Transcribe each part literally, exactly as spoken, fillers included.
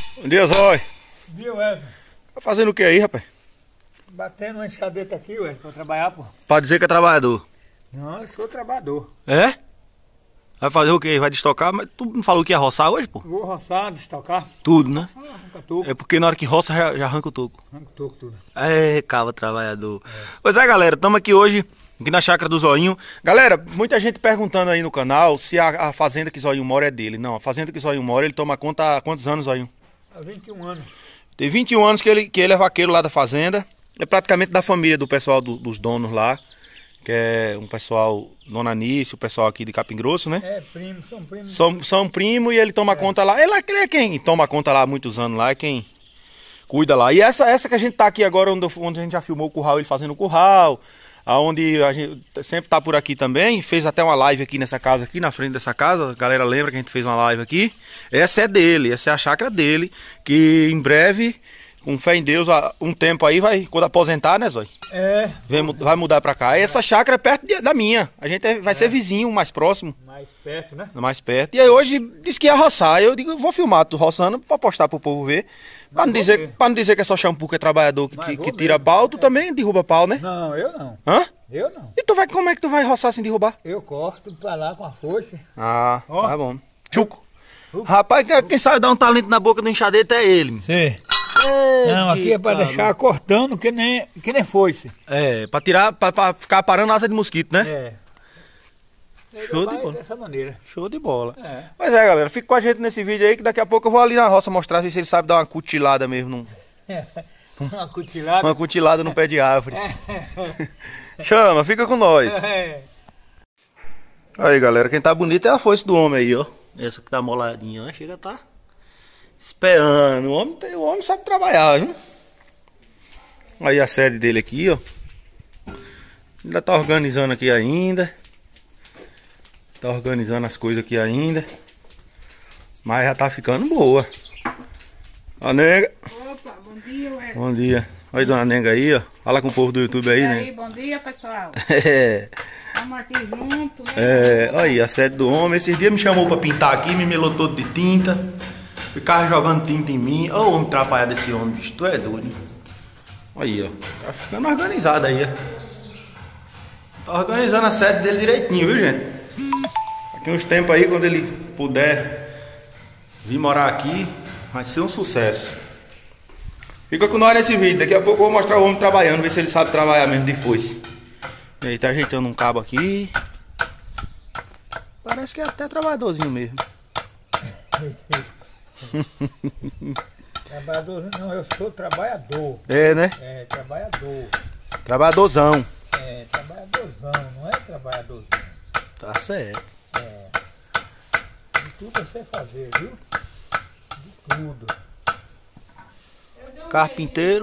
Bom dia, Zói. Viu, Wesley? Tá fazendo o que aí, rapaz? Batendo uma enxadeta aqui, Wesley, pra trabalhar, pô. Pra dizer que é trabalhador. Não, eu sou trabalhador. É? Vai fazer o quê? Vai destocar? Mas tu não falou que ia roçar hoje, pô? Vou roçar, destocar. Tudo, né? Roçar, arranca toco. É porque na hora que roça já, já arranca o toco. Arranca toco tudo. É, cava trabalhador. É. Pois é, galera, estamos aqui hoje, aqui na chácara do Zoinho. Galera, muita gente perguntando aí no canal se a, a fazenda que Zoinho mora é dele. Não, a fazenda que Zoinho mora, ele toma conta há quantos anos, Zoinho? Há vinte e um anos. Tem vinte e um anos que ele, que ele é vaqueiro lá da fazenda. É praticamente da família do pessoal do, dos donos lá. Que é um pessoal, Dona Anice, o pessoal aqui de Capim Grosso, né? É, primo, são primos. São, são primo e ele toma é. conta lá. Ele, ele é quem toma conta lá há muitos anos lá, é quem cuida lá. E essa, essa que a gente tá aqui agora, onde, onde a gente já filmou o curral, ele fazendo o curral. Aonde a gente sempre tá por aqui também. Fez até uma live aqui nessa casa, aqui na frente dessa casa. A galera lembra que a gente fez uma live aqui. Essa é dele, essa é a chácara dele. Que em breve, com fé em Deus, um tempo aí, vai, quando aposentar, né, Zói? É. Vem, vai mudar pra cá. Essa chácara é perto de, da minha. A gente é, vai é. ser vizinho, mais próximo. Mais perto, né? Mais perto. E aí hoje disse que ia roçar. Eu digo, eu vou filmar tu roçando pra postar pro povo ver. Pra não, dizer, pra não dizer que é só shampoo que é trabalhador que, que, que tira pau, tu é. também derruba pau, né? Não, eu não. Hã? Eu não. E tu vai, como é que tu vai roçar sem derrubar? Eu corto pra lá com a foice. Ah, oh. tá bom. Tchuco. Uh. Rapaz, quem sabe dar um talento na boca do enxadeta é ele. Sim. Não, aqui é pra cara. deixar cortando que nem, que nem foice. É, pra tirar, pra, pra ficar parando asa de mosquito, né? É. Show de bola. Dessa maneira. Show de bola. É. Mas é, galera, fica com a gente nesse vídeo aí que daqui a pouco eu vou ali na roça mostrar se ele sabe dar uma cutilada mesmo. Num... uma cutilada? Uma cutilada no pé de árvore. Chama, fica com nós. É. Aí, galera, quem tá bonito é a foice do homem aí, ó. Essa que tá moladinha, ó. Chega a tá esperando. O homem, o homem sabe trabalhar, viu? Aí a sede dele aqui, ó. Ainda tá organizando aqui ainda. Tá organizando as coisas aqui ainda. Mas já tá ficando boa. Ó, nega. Opa, bom dia, ué. Bom dia. Olha a dona Nega aí, ó. Fala com o povo do YouTube aí, e né? aí, bom dia, pessoal. É. Estamos aqui juntos, né? É, olha aí, a sede do homem. Esses dias me chamou pra pintar aqui, me melou todo de tinta. Ficava jogando tinta em mim. Ô, oh, homem atrapalhado desse homem, bicho. Tu é doido. Olha aí, ó. Tá ficando organizado aí, ó. Tá organizando a sede dele direitinho, viu, gente? Daqui uns tempos aí, quando ele puder vir morar aqui, vai ser um sucesso. Fica com nós nesse vídeo. Daqui a pouco eu vou mostrar o homem trabalhando, ver se ele sabe trabalhar mesmo de foice. Ele tá ajeitando um cabo aqui. Parece que é até trabalhadorzinho mesmo. Trabalhador não, eu sou trabalhador. É, né? É, trabalhador. Trabalhadorzão. É, trabalhadorzão, não é trabalhadorzão. Tá certo. É. De tudo eu sei fazer, viu? De tudo. Carpinteiro.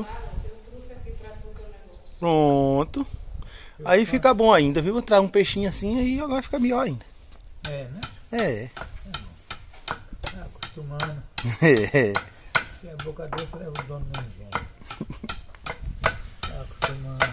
Pronto. Aí fica bom ainda, viu? Entrar um peixinho assim aí agora fica melhor ainda. É, né? É. Tá acostumando. É. Se a boca doce leva o dono no engenho. Tá acostumando.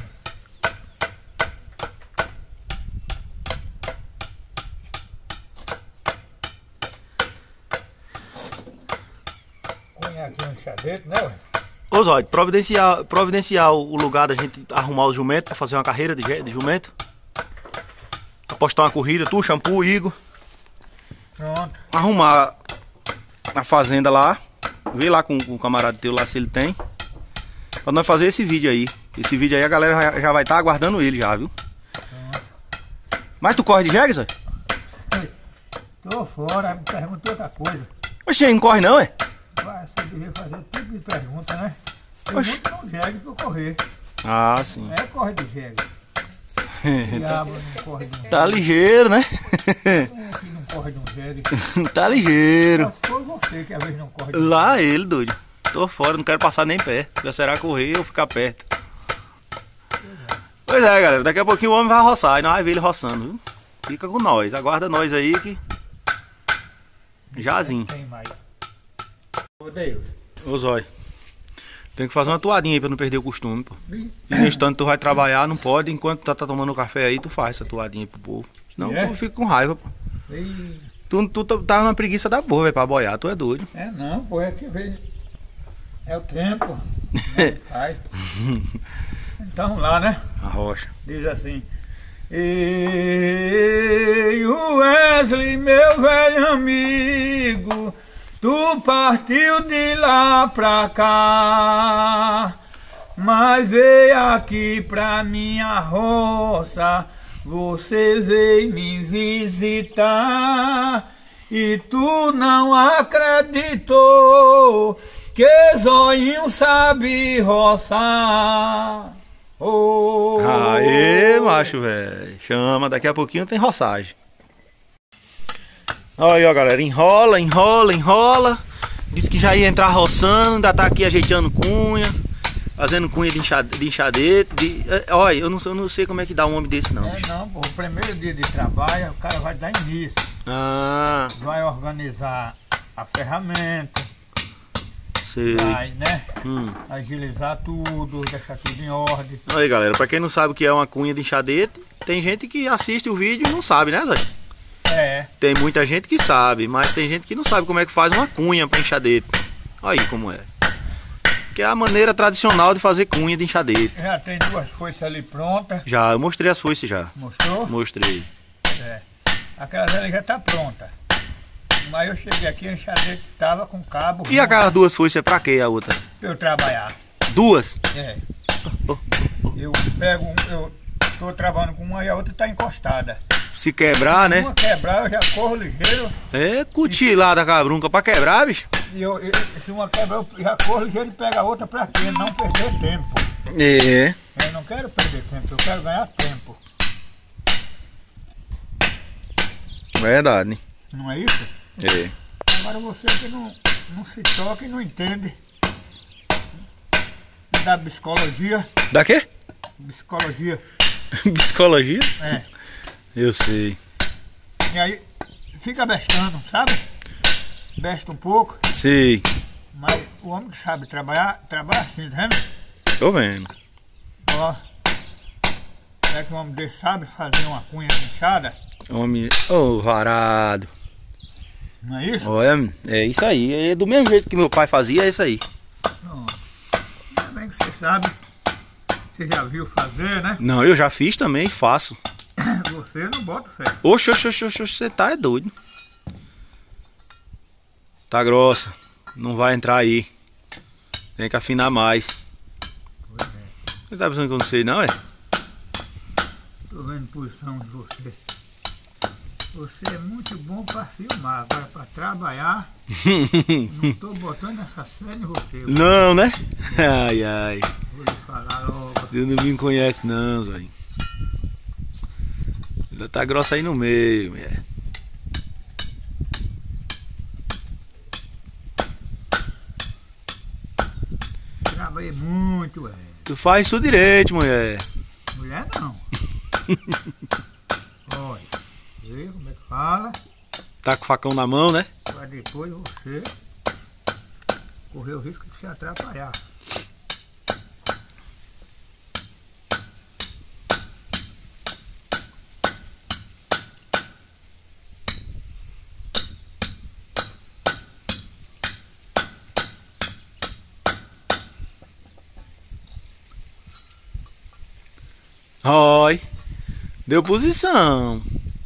Cunha aqui um enxadete, né, ué? Ô Zóio, providenciar, providenciar o lugar da gente arrumar o jumento pra fazer uma carreira de, de jumento. Apostar uma corrida, tu, shampoo, Igor. Pronto. Arrumar a fazenda lá. Vê lá com, com o camarada teu lá se ele tem. Pra nós fazer esse vídeo aí. Esse vídeo aí a galera já, já vai estar tá aguardando ele já, viu? Pronto. Mas tu corre de jegue, Zóio? Tô fora, me perguntou outra coisa. Oxe, não corre não, é? Vai, você devia fazer tipo de pergunta, né? Tem Oxe. muito não jegue pra eu correr. Ah, sim. É corre de jegue. Diabo não corre de um jegue. Tá ligeiro, né? Quem aqui não corre de um jegue? Tá ligeiro. Só foi você que às vezes não corre de um Lá ele, doido. Tô fora, não quero passar nem perto. Já será correr ou ficar perto. Pois é, galera. Daqui a pouquinho o homem vai roçar. E nós vamos ver ele roçando, viu? Fica com nós. Aguarda nós aí que... Jazinho. Tem mais. Ô Deus. Ô Zóio, tem que fazer uma toadinha aí pra não perder o costume, pô. E no instante tu vai trabalhar, não pode. Enquanto tu tá, tá tomando café aí, tu faz essa toadinha aí pro povo. Senão É? o povo fica com raiva, pô. E... Tu, tu tá numa preguiça da boa, velho, pra boiar. Tu é doido. É não, pô, é que vez É o tempo. Né? Faz. Então vamos lá, né? A rocha. Diz assim. Ei, Wesley, meu velho amigo, tu partiu de lá pra cá, mas veio aqui pra minha roça, você veio me visitar, e tu não acreditou que Zoinho sabe roçar. Oh, Aê, macho, velho. Chama, daqui a pouquinho tem roçagem. Olha aí, ó, galera. Enrola, enrola, enrola. Disse que já ia entrar roçando. Ainda tá aqui ajeitando cunha. Fazendo cunha de enxadete. De enxadete de... Olha, eu não, eu não sei como é que dá um homem desse, não. É, não, pô, o primeiro dia de trabalho, o cara vai dar início. Ah, Vai organizar a ferramenta. sei. Vai, né? Hum. Agilizar tudo, deixar tudo em ordem. Aí, galera, pra quem não sabe o que é uma cunha de enxadete, tem gente que assiste o vídeo e não sabe, né, Zé? É. Tem muita gente que sabe, mas tem gente que não sabe como é que faz uma cunha pra enxadete. Olha aí como é. Que é a maneira tradicional de fazer cunha de enxadete. Já tem duas foices ali prontas. Já, eu mostrei as foices já. Mostrou? Mostrei. É. Aquela ali já tá pronta. Mas eu cheguei aqui, a enxadete tava com cabo. E aquelas duas foices é pra quê a outra? Pra eu trabalhar. Duas? É. Eu pego, um, eu tô trabalhando com uma e a outra tá encostada. Se quebrar, né? Uma quebrar, eu já corro ligeiro. É cutilada da cabrunca pra quebrar, bicho. E eu, eu, se uma quebrar, eu já corro ligeiro e pego a outra pra quê? Não perder tempo. É. Eu não quero perder tempo, eu quero ganhar tempo. Verdade. Não é isso? É. Agora você que não, não se toca e não entende da psicologia. Da quê? Psicologia. Psicologia? É. Eu sei. E aí fica bestando, sabe? Besta um pouco, Sei. mas o homem que sabe trabalhar, trabalha assim, tá vendo? Tô vendo. Ó. É que um homem desse sabe fazer uma cunha inchada, Homem. Ô, varado. não é isso? Olha, é isso aí. É do mesmo jeito que meu pai fazia, é isso aí. Pronto. Ainda bem que você sabe. Você já viu fazer, né? Não, eu já fiz também, faço. Você não bota fé. Oxe, oxe, oxe, oxe, você tá é doido. Tá grossa. Não vai entrar aí. Tem que afinar mais. Pois é. Você tá pensando que eu não sei, não, é? Tô vendo a posição de você. Você é muito bom para filmar, agora para trabalhar, não tô botando essa fé em você. Não, né? Ai, ai. Vou lhe falar logo. Deus não me conhece, não, Zóio. Ainda tá grossa aí no meio, mulher. Trabalhei muito, é. Tu faz isso direito, mulher. Mulher não. Olha, vê como é que fala, Tá com o facão na mão, né? para depois você correr o risco de se atrapalhar. Oi. Deu posição.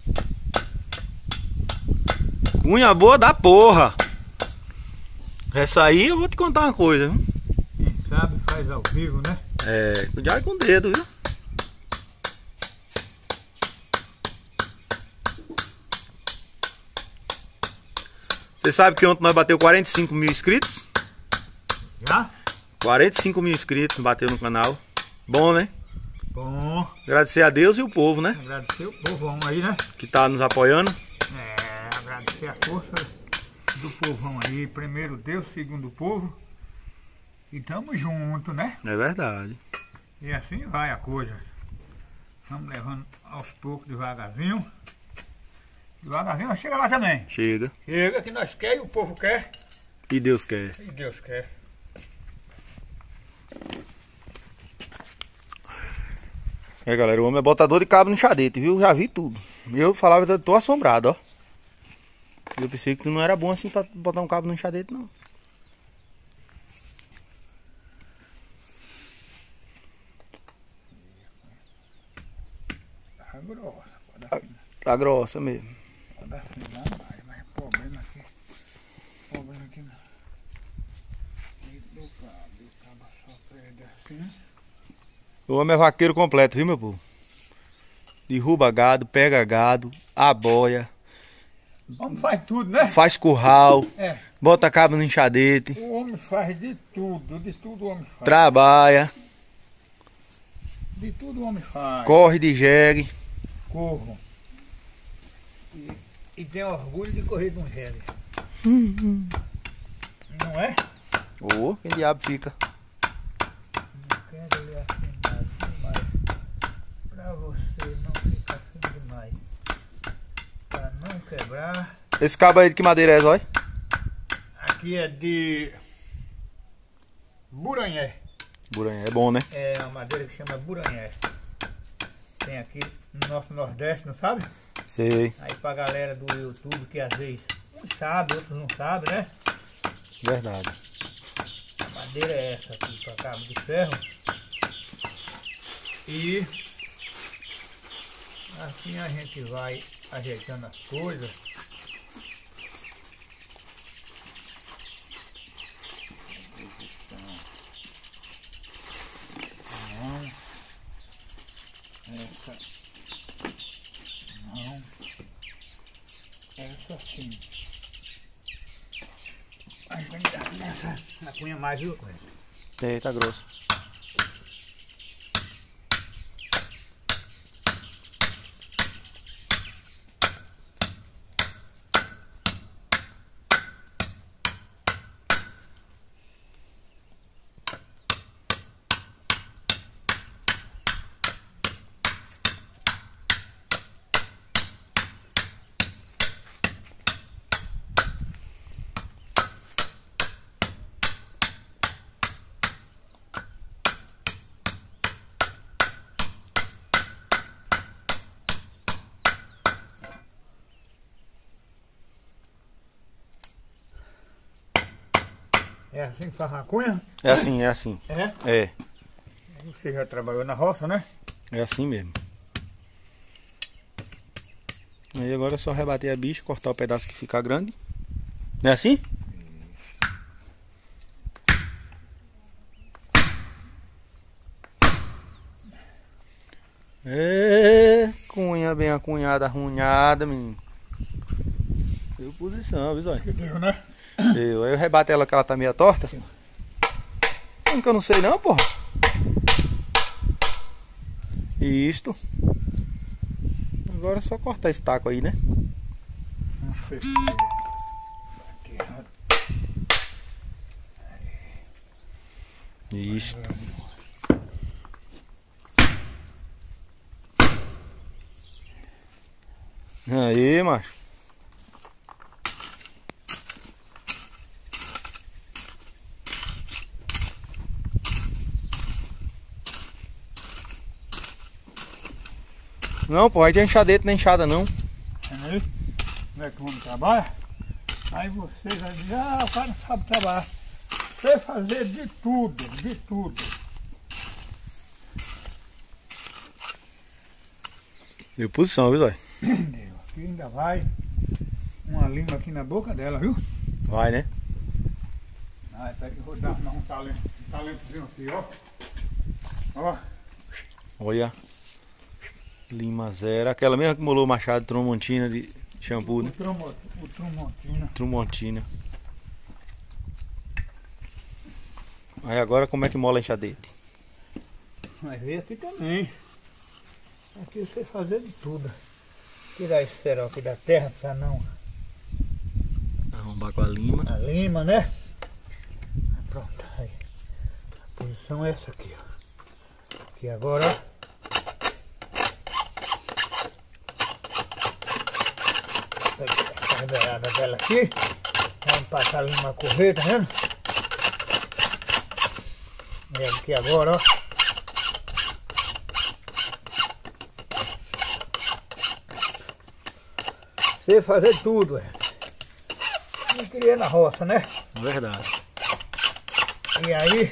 Cunha boa da porra. Essa aí eu vou te contar uma coisa, viu? Quem sabe faz ao vivo, né? É, cuidado com o dedo, viu? Você sabe que ontem nós bateu quarenta e cinco mil inscritos? Já? quarenta e cinco mil inscritos bateu no canal. Bom, né? Bom, Agradecer a Deus e o povo, né? agradecer o povão aí, né? Que tá nos apoiando. É, agradecer a força do povão aí. Primeiro Deus, segundo o povo. E tamo junto, né? É verdade. E assim vai a coisa. Vamos levando aos poucos, devagarzinho. Devagarzinho nós chega lá também. Chega. Chega que nós quer e o povo quer. E Deus quer. E Deus quer. É, galera, o homem é botador de cabo no enxadete, viu? Já vi tudo. Eu falava que eu tô assombrado, ó. Eu pensei que tu não era bom assim pra botar um cabo no enxadete, não. Tá grossa, pode Tá, afinar. tá grossa mesmo. Pode afinar mais, mas o problema aqui. O problema aqui não. E do cabo, o cabo só perde assim. O homem é vaqueiro completo, viu, meu povo? Derruba gado, pega gado, aboia, O homem faz tudo, né? faz curral, É. bota cabo no enxadete, O homem faz de tudo, de tudo o homem faz. trabalha, De tudo o homem faz. corre de jegue. Corro. E, e tem orgulho de correr de um jegue. Não é? Ô, que diabo fica. Não quero lhe afinar demais. Pra você não ficar assim demais. Pra não quebrar. Esse cabo aí de que madeira é, Zói? Aqui é de buranhé. Buranha, é bom, né? É uma madeira que chama buranhé. Tem aqui no nosso Nordeste, não sabe? Sei, Aí pra galera do YouTube que às vezes uns sabe, outros não sabem, né? verdade. A madeira é essa aqui, para cabo de ferro. E assim a gente vai ajeitando as coisas. Não. Essa. Não. Essa sim. Aí tem que dar nessa. A cunha mais, viu? Tem, tá grosso. É assim que faz a cunha? É assim, é assim. É? É, Você já trabalhou na roça, né? é assim mesmo. Aí agora é só rebater a bicha, cortar o pedaço que fica grande. Não é assim? É, cunha bem acunhada, arrunhada, menino. Deu posição, viu, Zói? Que deu, né? Eu, aí eu rebato ela que ela tá meio torta. Como que eu não sei não, porra? Isto. Agora é só cortar esse taco aí, né? Não sei. Aqui errado. Isto. Aí, macho. Não, pô, aí tem enxadete, nem enxada não. Aí, como é que o homem trabalha? Aí você já diz, ah, o cara não sabe trabalhar. Você fazer de tudo, de tudo. Deu posição, viu, Zói? Deu. Aqui ainda vai uma língua aqui na boca dela, viu? Vai, né? Ah, peraí que eu vou dar mais um talento, um talentozinho aqui, ó. Ó. Olha. Lima zero. Aquela mesma que molou o machado Tramontina de shampoo, né? O tromo- o tromontina. Tramontina. Aí agora como é que mola enxadete? Mas veio aqui também. Aqui você fazer de tudo. Tirar esse cerol aqui da terra pra não Arrombar com a lima. a lima, né? Aí pronto, aí. A posição é essa aqui, ó. Aqui agora, ó. Pega a beirada dela aqui. Vamos passar a lima a correr, tá vendo? E aqui agora, ó. Você fazer tudo, é. Eu queria na roça, né? Verdade. E aí,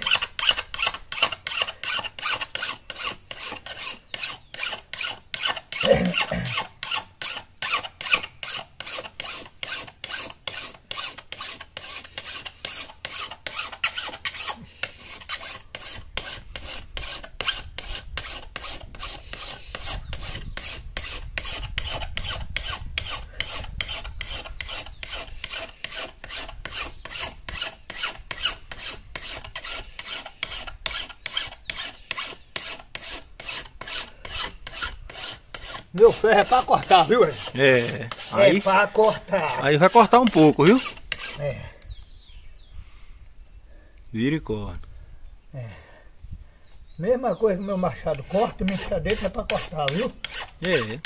Meu ferro é pra cortar, viu? É, É. Aí, é pra cortar. aí vai cortar um pouco, viu? É. Vira e corta. Mesma coisa que o meu machado corta, o meu machadete é pra cortar, viu? É.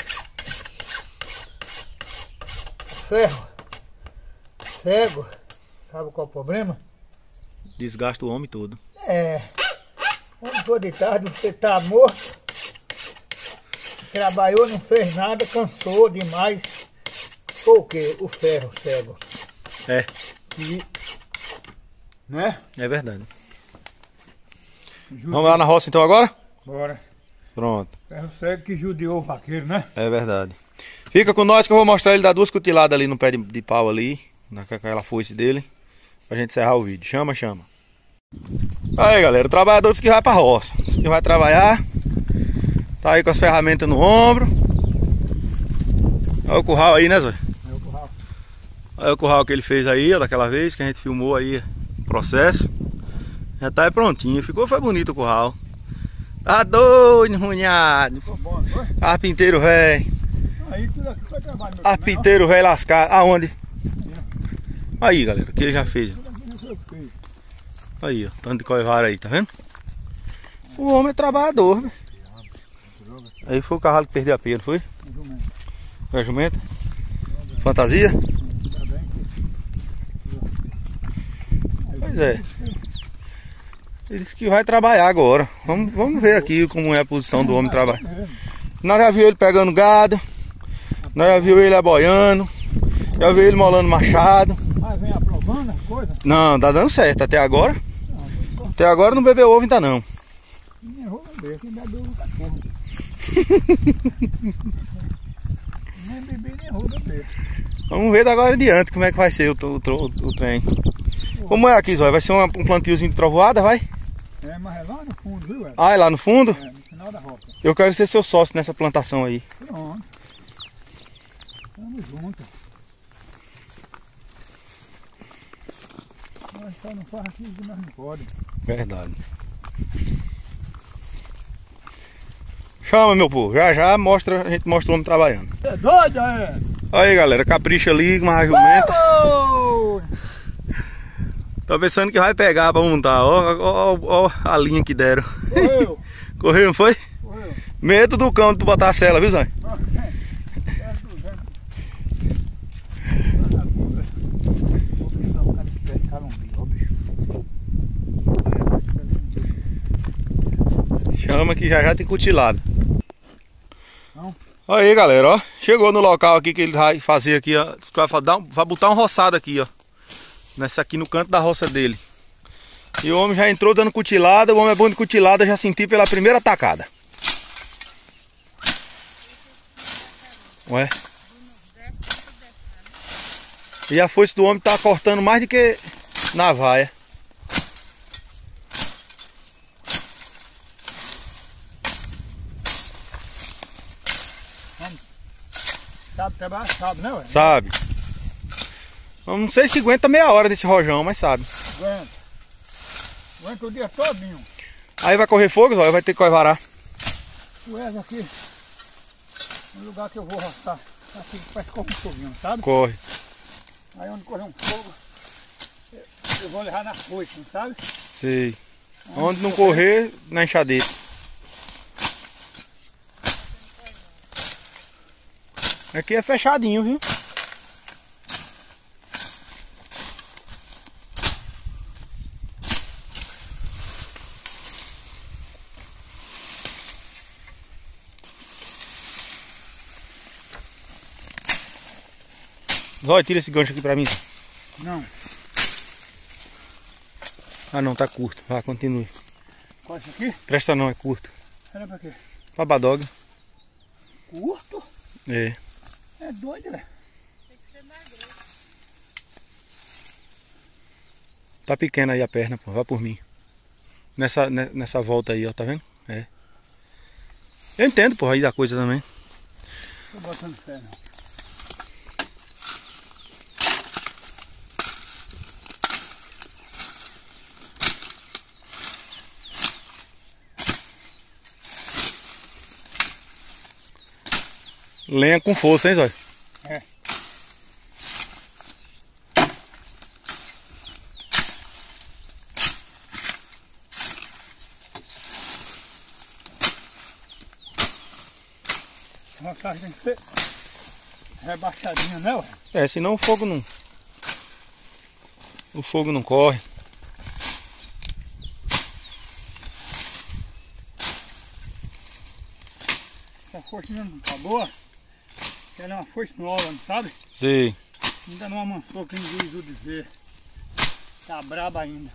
Ferro. Cego. Sabe qual é o problema? Desgasta o homem todo. É. Quando for de tarde, você tá morto. Trabalhou, não fez nada, cansou demais. Por quê? O ferro cego. É. E, né? É verdade. Vamos lá na roça então agora? Bora. Pronto. Ferro cego que judiou o vaqueiro, né? É verdade. Fica com nós que eu vou mostrar ele dar duas cutiladas ali no pé de, de pau ali. Naquela foice dele. Pra gente encerrar o vídeo. Chama, chama. Aí galera, trabalhadores que vai pra roça. Os que vai trabalhar. Tá aí com as ferramentas no ombro. Olha o curral aí, né, Zóio? É o curral. Olha o curral que ele fez aí, ó, daquela vez que a gente filmou aí o processo. Já tá aí prontinho. Ficou, foi bonito o curral. Tá doido, runhado. Ficou bom, não foi? Carpinteiro velho. Aí tudo aqui foi trabalho meu. Carpinteiro velho lascado. Aonde? Aí, galera, o que ele já fez. Tudo aqui não foi o que fez. Aí, ó, tanto de coivara aí, tá vendo? O homem é trabalhador, velho. Aí foi o cavalo que perdeu a pia, não foi? Foi a jumenta? Fantasia? Pois é. Ele disse que vai trabalhar agora. Vamos, vamos ver aqui como é a posição do homem trabalhar. Nós já viu ele pegando gado. Nós já viu ele aboiando. Já viu ele molando machado. Mas vem aprovando as coisas? Não, tá dando certo até agora. Até agora não bebeu ovo ainda não. Nem vou beber, quem bebe ovo cachorro. Nem beber, nem vou beber. Vamos ver da agora em diante como é que vai ser o, o, o, o trem. Como é aqui, Zóio? Vai ser uma, um plantiozinho de trovoada, vai? É, mas é lá no fundo, viu? É, Ah, é lá no fundo? é no final da rota. Eu quero ser seu sócio nessa plantação aí. Pronto. Tamo junto. Nós só não faz aquilo que nós não podemos. Verdade. Chama, meu povo. Já já mostra, a gente mostra o homem trabalhando. É doido, é? Aí, galera, capricha ali com uma jumenta. Oh! Tô pensando que vai pegar pra montar. Ó, ó, ó, ó a linha que deram. Correu! Correu, não foi? Correu! Medo do cão de tu botar a cela, viu, Zóio? Chama que já já tem cutilado. Não. Aí, galera, ó. Chegou no local aqui que ele vai fazer aqui, ó. Vai, dar um, vai botar um roçado aqui, ó. Nessa aqui no canto da roça dele. E o homem já entrou dando cutilada. O homem é bom de cutilada, já senti pela primeira tacada. Ué? E a foice do homem tá cortando mais do que na vaia. Sabe trabalhar? Sabe, né, ué? Sabe? Eu não sei se aguenta meia hora desse rojão, mas sabe. Aguenta. Aguenta o dia todinho. Aí vai correr fogo, ó, vai ter que coivarar. Tu és aqui, no lugar que eu vou roçar. Aqui parece como um foguinho, sabe? Corre. Aí onde correr um fogo, eu vou levar na foice, sabe? Sei. Onde não correr, na enxadeira. Aqui é fechadinho, viu? Zóio, tira esse gancho aqui pra mim. Não. Ah não, tá curto. Vai, continue. Qual é isso aqui? Presta não, é curto. Era pra quê? Pra badog. curto. É. É doido, velho. Tá pequena aí a perna, pô. Vai por mim. Nessa, nessa volta aí, ó. Tá vendo? É. Eu entendo, pô, aí da coisa também. Tô botando fé, não. Lenha com força, hein, Zóio? É. Uma carne tem que ser rebaixadinha, né, ué? É, senão o fogo não... O fogo não corre. Essa foice não tá boa. Ela é uma foice nova, não sabe? Sei. Ainda não amansou, quem diz o dizer. Tá braba ainda.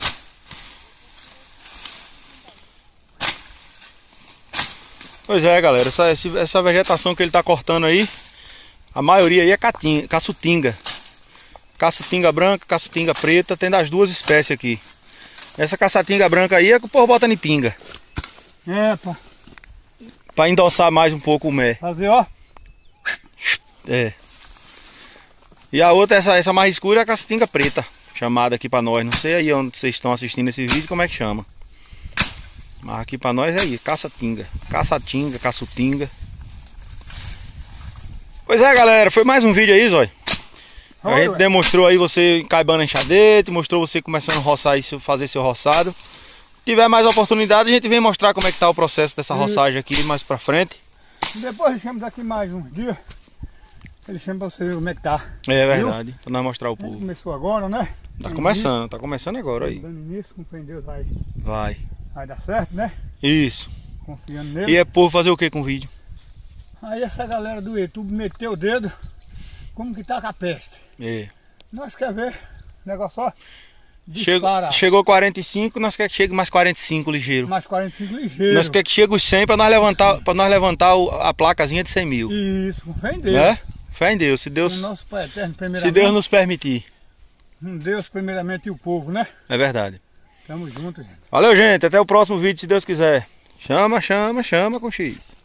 Pois é, galera, essa, essa vegetação que ele tá cortando aí, a maioria aí é catinga, caçutinga. Caçutinga branca, caçutinga preta, tem das duas espécies aqui. Essa caçutinga branca aí é que o povo bota em pinga. É, pá. Pra endossar mais um pouco o mé. Fazer, ó. É. E a outra, essa, essa mais escura, é a caçutinga preta, chamada aqui pra nós. Não sei aí onde vocês estão assistindo esse vídeo, como é que chama. Mas aqui pra nós é aí, caçatinga. Caçatinga, caçutinga. Pois é, galera, foi mais um vídeo aí, Zóio. A Oi, gente ué. demonstrou aí você encaibando enxadete, mostrou você começando a roçar aí, fazer seu roçado. Se tiver mais oportunidade, a gente vem mostrar como é que tá o processo dessa E- roçagem aqui mais pra frente. Depois deixamos aqui mais uns dias. Ele chama pra você ver como é que tá. É verdade, pra nós mostrar o povo. Começou agora, né? Tá começando, tá começando agora aí. Dando início, com fé em Deus vai, Vai. vai dar certo, né? Isso. Confiando nele. E é por fazer o que com o vídeo? Aí essa galera do YouTube meteu o dedo, como que tá com a peste. É. Nós quer ver, o negócio ó, Chegou, dispara. chegou quarenta e cinco, nós quer que chegue mais quarenta e cinco ligeiro. Mais quarenta e cinco ligeiro. Nós quer que chegue os cem pra nós levantar, pra nós levantar o- a placazinha de cem mil. Isso, com fé em Deus. Né? Fé em Deus, se Deus, O nosso Pai Eterno, se primeiramente. Deus nos permitir. Um Deus, primeiramente, e o povo, né? É verdade. Tamo junto, gente. Valeu, gente. Até o próximo vídeo, se Deus quiser. Chama, chama, chama com X.